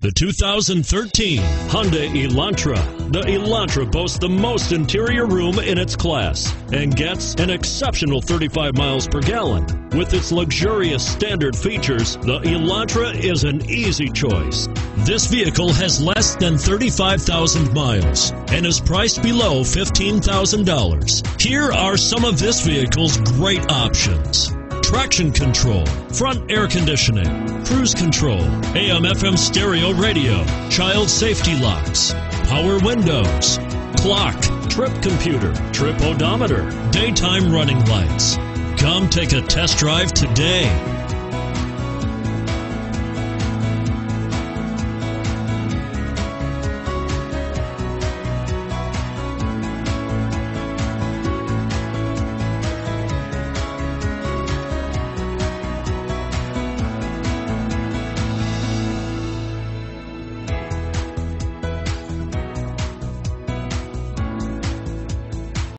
The 2013 Hyundai Elantra. The Elantra boasts the most interior room in its class and gets an exceptional 35 miles per gallon. With its luxurious standard features, the Elantra is an easy choice. This vehicle has less than 35,000 miles and is priced below $15,000. Here are some of this vehicle's great options: traction control, front air conditioning, cruise control, AM/FM stereo radio, child safety locks, power windows, clock, trip computer, trip odometer, daytime running lights. Come take a test drive today.